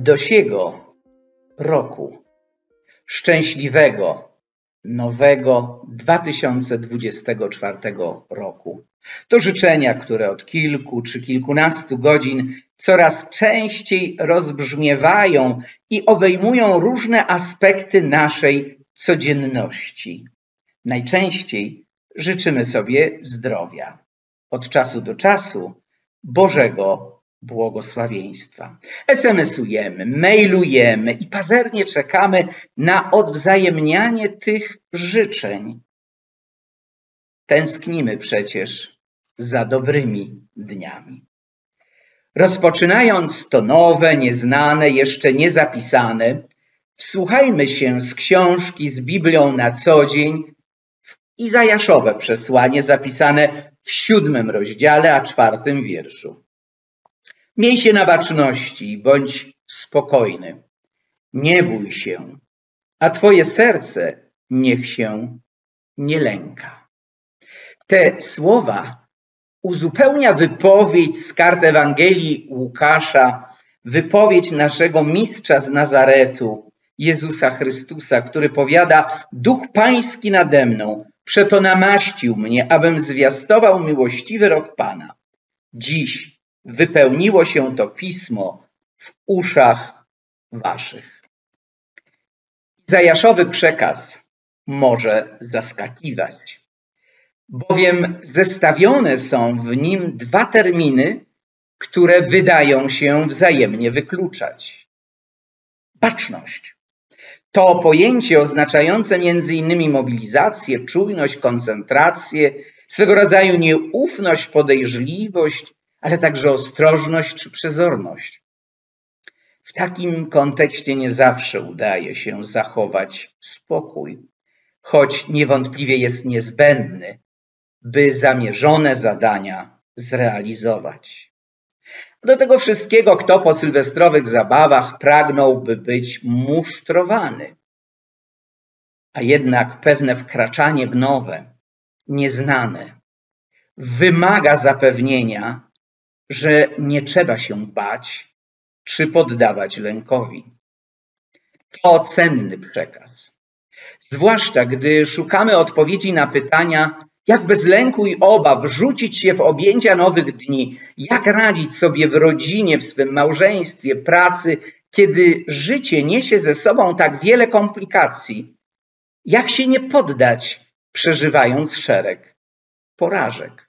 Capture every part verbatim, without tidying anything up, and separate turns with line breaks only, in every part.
do siego roku szczęśliwego, nowego dwa tysiące dwudziestego czwartego roku. To życzenia, które od kilku czy kilkunastu godzin coraz częściej rozbrzmiewają i obejmują różne aspekty naszej codzienności. Najczęściej życzymy sobie zdrowia. Od czasu do czasu Bożego błogosławieństwa. es em esujemy, mailujemy i pazernie czekamy na odwzajemnianie tych życzeń. Tęsknimy przecież za dobrymi dniami. Rozpoczynając to nowe, nieznane, jeszcze niezapisane, wsłuchajmy się z książki z Biblią na co dzień w Izajaszowe przesłanie zapisane w siódmym rozdziale, a czwartym wierszu. Miej się na baczności, bądź spokojny, nie bój się, a twoje serce niech się nie lęka. Te słowa uzupełnia wypowiedź z kart Ewangelii Łukasza, wypowiedź naszego mistrza z Nazaretu, Jezusa Chrystusa, który powiada: Duch Pański nade mną, przeto namaścił mnie, abym zwiastował miłościwy rok Pana. Dziś wypełniło się to pismo w uszach waszych. Izajaszowy przekaz może zaskakiwać, bowiem zestawione są w nim dwa terminy, które wydają się wzajemnie wykluczać. Baczność to pojęcie oznaczające między innymi mobilizację, czujność, koncentrację, swego rodzaju nieufność, podejrzliwość, ale także ostrożność czy przezorność. W takim kontekście nie zawsze udaje się zachować spokój, choć niewątpliwie jest niezbędny, by zamierzone zadania zrealizować. Do tego wszystkiego kto po sylwestrowych zabawach pragnąłby być musztrowany, a jednak pewne wkraczanie w nowe, nieznane wymaga zapewnienia, że nie trzeba się bać czy poddawać lękowi. To cenny przekaz, zwłaszcza gdy szukamy odpowiedzi na pytania, jak bez lęku i obaw rzucić się w objęcia nowych dni, jak radzić sobie w rodzinie, w swym małżeństwie, pracy, kiedy życie niesie ze sobą tak wiele komplikacji, jak się nie poddać, przeżywając szereg porażek.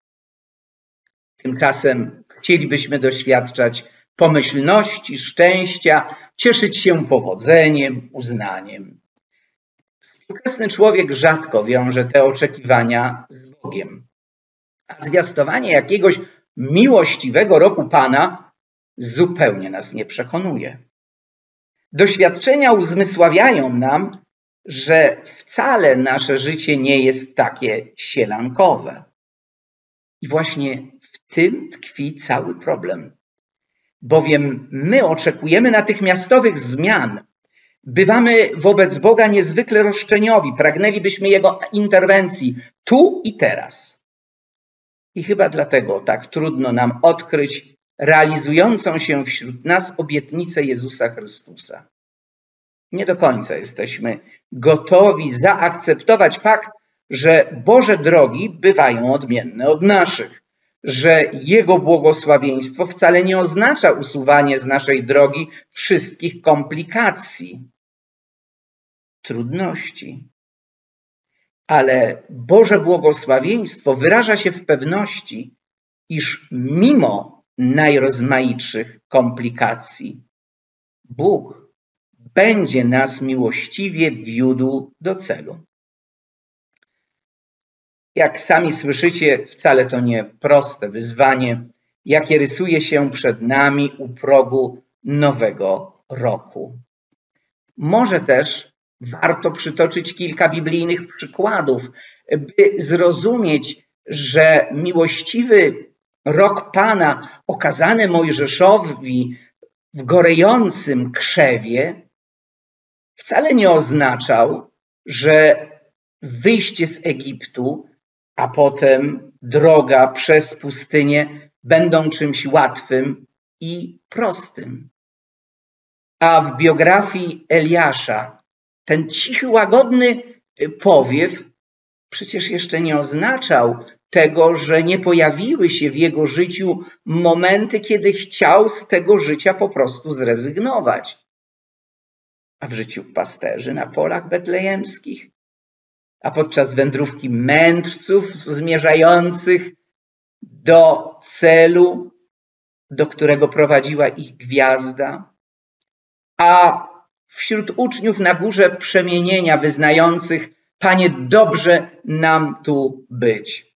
Tymczasem chcielibyśmy doświadczać pomyślności, szczęścia, cieszyć się powodzeniem, uznaniem. Współczesny człowiek rzadko wiąże te oczekiwania z Bogiem, a zwiastowanie jakiegoś miłościwego roku Pana zupełnie nas nie przekonuje. Doświadczenia uzmysławiają nam, że wcale nasze życie nie jest takie sielankowe. I właśnie w tym tkwi cały problem. Bowiem my oczekujemy natychmiastowych zmian. Bywamy wobec Boga niezwykle roszczeniowi. Pragnęlibyśmy Jego interwencji tu i teraz. I chyba dlatego tak trudno nam odkryć realizującą się wśród nas obietnicę Jezusa Chrystusa. Nie do końca jesteśmy gotowi zaakceptować fakt, że Boże drogi bywają odmienne od naszych, że Jego błogosławieństwo wcale nie oznacza usuwanie z naszej drogi wszystkich komplikacji, trudności. Ale Boże błogosławieństwo wyraża się w pewności, iż mimo najrozmaitszych komplikacji Bóg będzie nas miłościwie wiódł do celu. Jak sami słyszycie, wcale to nie proste wyzwanie, jakie rysuje się przed nami u progu nowego roku. Może też warto przytoczyć kilka biblijnych przykładów, by zrozumieć, że miłościwy rok Pana okazany Mojżeszowi w gorejącym krzewie wcale nie oznaczał, że wyjście z Egiptu, a potem droga przez pustynię będą czymś łatwym i prostym. A w biografii Eliasza ten cichy, łagodny powiew przecież jeszcze nie oznaczał tego, że nie pojawiły się w jego życiu momenty, kiedy chciał z tego życia po prostu zrezygnować. A w życiu pasterzy na polach betlejemskich, a podczas wędrówki mędrców zmierzających do celu, do którego prowadziła ich gwiazda, a wśród uczniów na górze przemienienia wyznających: Panie, dobrze nam tu być.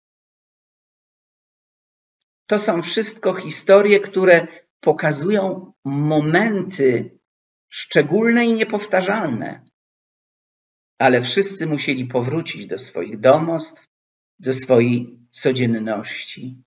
To są wszystko historie, które pokazują momenty szczególne i niepowtarzalne. Ale wszyscy musieli powrócić do swoich domostw, do swojej codzienności.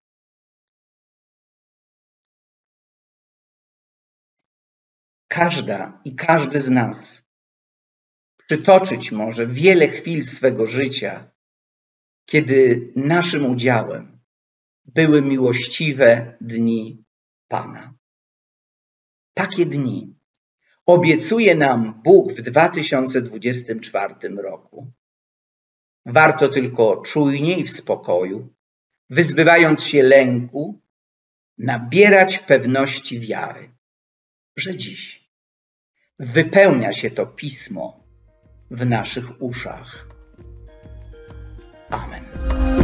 Każda i każdy z nas przytoczyć może wiele chwil swego życia, kiedy naszym udziałem były miłościwe dni Pana. Takie dni obiecuje nam Bóg w dwa tysiące dwudziestym czwartym roku. Warto tylko czujnie i w spokoju, wyzbywając się lęku, nabierać pewności wiary, że dziś wypełnia się to pismo w naszych uszach. Amen.